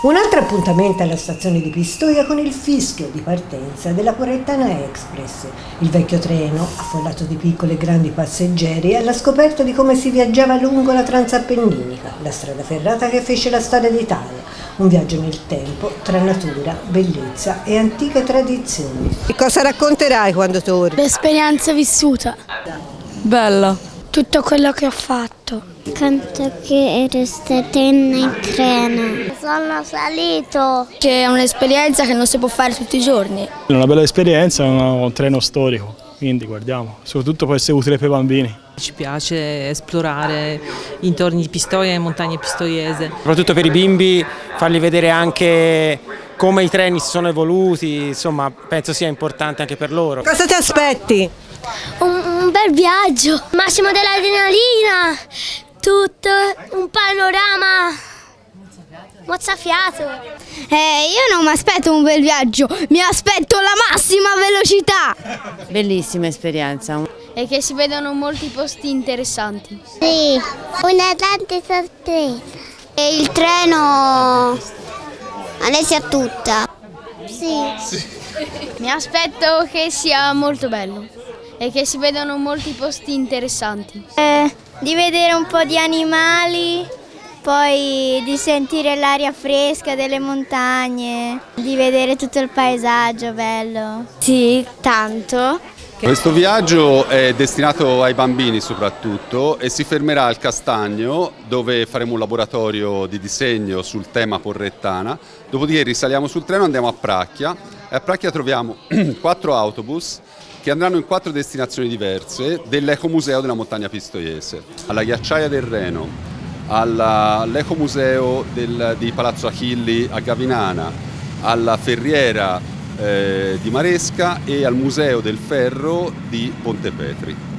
Un altro appuntamento alla stazione di Pistoia con il fischio di partenza della Porrettana Express, il vecchio treno, affollato di piccoli e grandi passeggeri, alla scoperta di come si viaggiava lungo la Transappenninica, la strada ferrata che fece la storia d'Italia, un viaggio nel tempo tra natura, bellezza e antiche tradizioni. E cosa racconterai quando torni? L'esperienza vissuta. Bella. Tutto quello che ho fatto. Canto che ero stata in treno. Sono salito. Che è un'esperienza che non si può fare tutti i giorni. È una bella esperienza, è un treno storico, quindi guardiamo, soprattutto può essere utile per i bambini. Ci piace esplorare intorni di Pistoia e montagne pistoiese. Soprattutto per i bimbi, fargli vedere anche come i treni si sono evoluti, insomma penso sia importante anche per loro. Cosa ti aspetti? Un bel viaggio, massimo dell'adrenalina, tutto un panorama mozzafiato. Io non mi aspetto un bel viaggio, mi aspetto la massima velocità. Bellissima esperienza. E che si vedono molti posti interessanti. Sì, una tante sorprese. E il treno Alessia tutta. Sì. mi aspetto che sia molto bello e che si vedano molti posti interessanti. Di vedere un po' di animali, poi di sentire l'aria fresca delle montagne, di vedere tutto il paesaggio bello. Sì, tanto. Questo viaggio è destinato ai bambini soprattutto e si fermerà al Castagno, dove faremo un laboratorio di disegno sul tema Porrettana. Dopodiché risaliamo sul treno e andiamo a Pracchia, e a Pracchia troviamo 4 autobus che andranno in 4 destinazioni diverse dell'Ecomuseo della montagna pistoiese, alla Ghiacciaia del Reno, all'Ecomuseo di Palazzo Achilli a Gavinana, alla Ferriera di Maresca e al Museo del Ferro di Pontepetri.